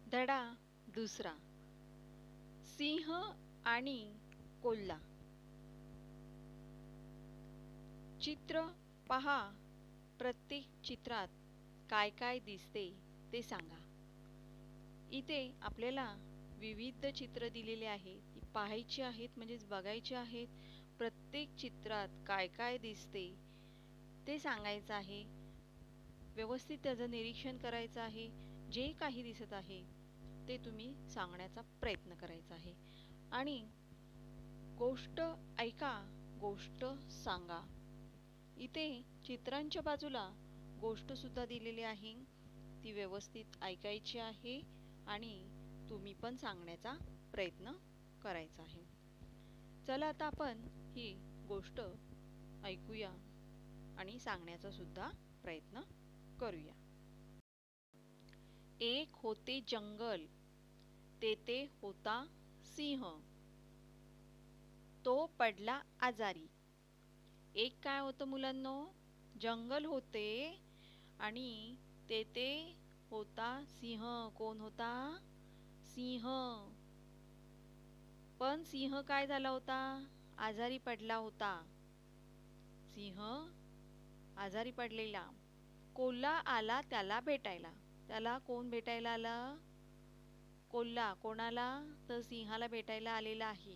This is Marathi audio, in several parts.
धडा दुसरा. सिंह आणि कोल्हा. चित्र पहा. प्रत्येक चित्रात काय काय दिसते ते सांगा. इथे आपल्याला विविध चित्र दिलेले आहेत, ती पाहायची आहेत म्हणजेच बघायची आहेत. प्रत्येक चित्रात काय काय दिसते ते सांगायचं आहे. व्यवस्थित त्याचं निरीक्षण करायचं आहे. जे काही दिसत आहे ते तुम्ही सांगण्याचा प्रयत्न करायचा आहे. आणि गोष्ट ऐका, गोष्ट सांगा. इथे चित्रांच्या बाजूला गोष्ट सुद्धा दिलेली आहे, ती व्यवस्थित ऐकायची आहे आणि तुम्ही पण सांगण्याचा प्रयत्न करायचा आहे. चला आता आपण ही गोष्ट ऐकूया आणि सांगण्याचा सुद्धा प्रयत्न करूया. एक होते जंगल, तेथे होता सिंह. तो पडला आजारी. एक काय होतं मुलांनो, जंगल होते आणि तेथे होता सिंह. कोण होता? सिंह. पण सिंह काय झाला होता? आजारी पडला होता. सिंह आजारी पडलेला. कोल्हा आला त्याला भेटायला. त्याला कोण भेटायला आलं? कोल्हा. कोणाला? तर सिंहाला भेटायला आलेला आहे.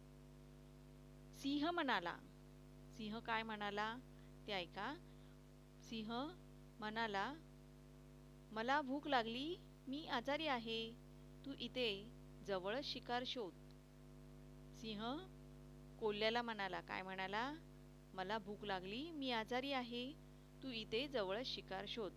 सिंह म्हणाला. सिंह काय म्हणाला ते ऐका. सिंह म्हणाला, मला भूक लागली, मी आजारी आहे, तू इथे जवळच शिकार शोध. सिंह कोल्ह्याला म्हणाला. काय म्हणाला? मला भूक लागली, मी आजारी आहे, तू इथे जवळच शिकार शोध.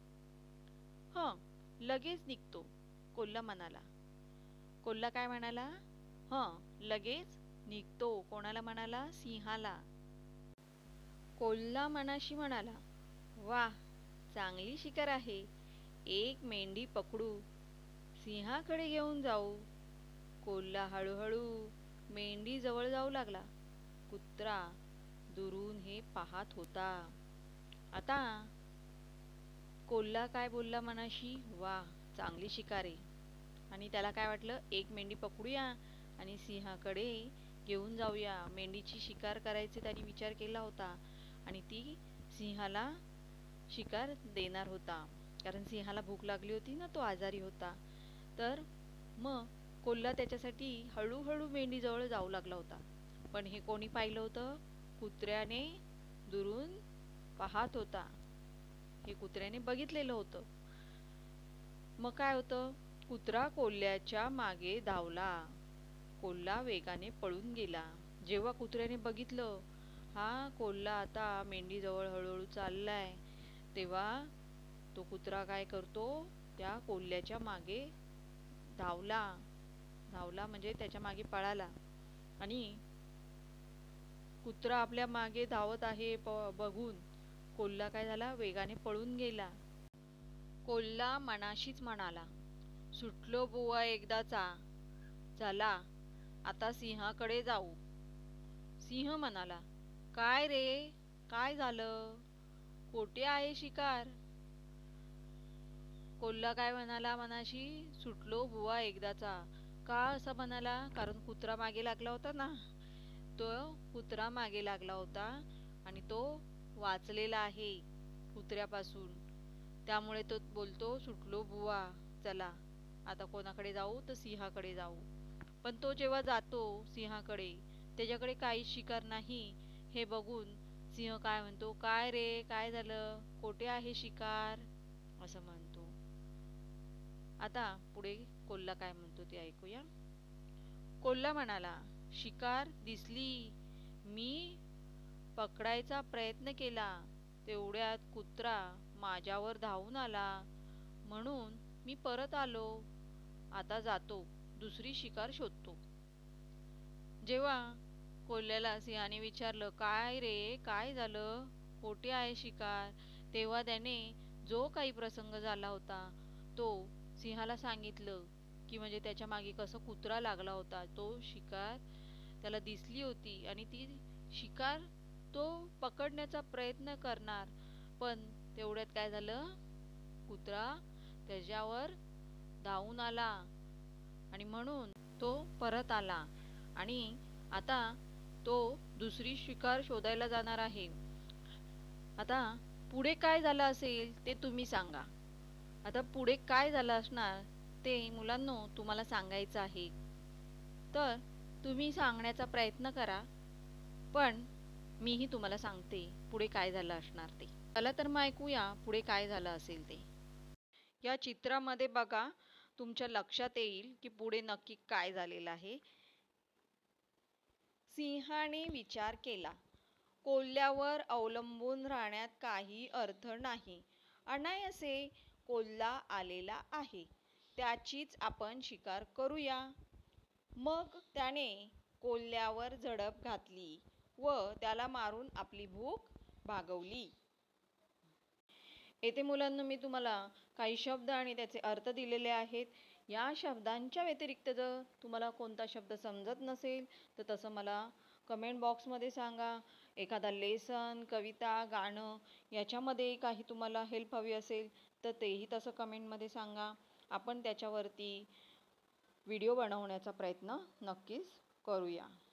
लगेच निघतो, कोल्हा म्हणाला. कोल्हा काय म्हणाला? लगेच निघतो. कोणाला म्हणाला? सिंहाला. कोल्हा मनाशी म्हणाला, वाह, चांगली शिकार आहे. एक मेंढी पकडू, सिंहाकडे घेऊन जाऊ. कोल्हा हळूहळू मेंढी जवळ जाऊ लागला. कुत्रा दुरून हे पाहत होता. आता कोल्हा काय बोलला मनाशी? वाह, चांगली शिकार आहे. आणि त्याला काय वाटलं? एक मेंढी पकडूया आणि सिंहाकडे घेऊन जाऊया. मेंढीची शिकार करायचे त्याने विचार केला होता आणि ती सिंहाला शिकार देणार होता. कारण सिंहाला भूक लागली होती ना, तो आजारी होता. तर मग कोल्हा त्याच्यासाठी हळूहळू मेंढीजवळ जाऊ लागला होता. पण हे कोणी पाहिलं होतं? कुत्र्याने दुरून पाहत होता. हे कुत्र्याने बघितलेलं होतं. मग काय होतं? कुत्रा कोल्ह्याच्या मागे धावला. कोल्हा वेगाने पळून गेला. जेव्हा कुत्र्याने बघितलं हा कोल्हा आता मेंढीजवळ हळूहळू चाललाय, तेव्हा तो कुत्रा काय करतो? त्या कोल्ह्याच्या मागे धावला. धावला म्हणजे त्याच्या मागे पळाला. आणि कुत्रा आपल्या मागे धावत आहे बघून कोल्हा काय झाला? वेगाने पळून गेला. कोल्हा मनाशीच म्हणाला, सुटलो बुवा एकदाचा, चला आता सिंहाकडे जाऊ. सिंह म्हणाला, काय रे, काय झालं? कोठे आहे शिकार? कोल्हा काय म्हणाला मनाशी? सुटलो बुवा एकदाचा. का असं म्हणाला? कारण कुत्रा मागे लागला होता ना. तो कुत्रा मागे लागला होता आणि तो वाचलेला आहे कुत्र्यापासून. त्यामुळे तो बोलतो, सुटलो बुवा, चला आता कोणाकडे जाऊ? तर सिंहाकडे जाऊ. पण तो जेव्हा जातो सिंहाकडे, त्याच्याकडे काही शिकार नाही. हे बघून सिंह काय म्हणतो? काय रे, काय झालं? कोठे आहे शिकार? असं म्हणतो. आता पुढे कोल्हा काय म्हणतो ते ऐकूया. कोल्हा म्हणाला, शिकार दिसली, मी पकडायचा प्रयत्न केला, तेवढ्यात कुत्रा माझ्यावर धावून आला, म्हणून मी परत आलो. आता जातो, दुसरी शिकार शोधतो. जेव्हा कोल्ह्याला सिंहाने विचारलं, काय रे, काय झालं? कोठे आहे शिकार? तेव्हा त्याने जो काही प्रसंग झाला होता तो सिंहाला सांगितलं, की म्हणजे त्याच्या मागे कसं कुत्रा लागला होता. तो शिकार त्याला दिसली होती आणि ती शिकार तो पकडण्याचा प्रयत्न करणार, पण तेवढ्यात काय झालं? कुत्रा त्याच्यावर धावून आला आणि म्हणून तो परत आला आणि आता तो दुसरी शिकार शोधायला जाणार आहे. आता पुढे काय झालं असेल ते तुम्ही सांगा. आता पुढे काय झालं असणार ते मुलांनो तुम्हाला सांगायचं आहे. तर तुम्ही सांगण्याचा प्रयत्न करा, पण मीही तुम्हाला सांगते पुढे काय झालं असणार ते. चला तर मग ऐकूया पुढे काय झालं असेल ते. या चित्रामध्ये बघा, तुमच्या लक्षात येईल की पुढे नक्की काय झालेलं आहे. सिंहाने विचार केला, कोल्ह्यावर अवलंबून राहण्यात काही अर्थ नाही. अनायासे कोल्हा आलेला आहे, त्याचीच आपण शिकार करूया. मग त्याने कोल्ह्यावर झडप घातली व त्याला मारून आपली भूक भागवली. येथे मुलांना मी तुम्हाला काही शब्द आणि त्याचे अर्थ दिलेले आहेत. या शब्दांच्या व्यतिरिक्त जर तुम्हाला कोणता शब्द समजत नसेल तर तसं मला कमेंट बॉक्समध्ये सांगा. एखादा लेसन, कविता, गाणं याच्यामध्ये काही तुम्हाला हेल्प हवी असेल तर तेही तसं कमेंटमध्ये सांगा. आपण त्याच्यावरती व्हिडिओ बनवण्याचा प्रयत्न नक्कीच करूया.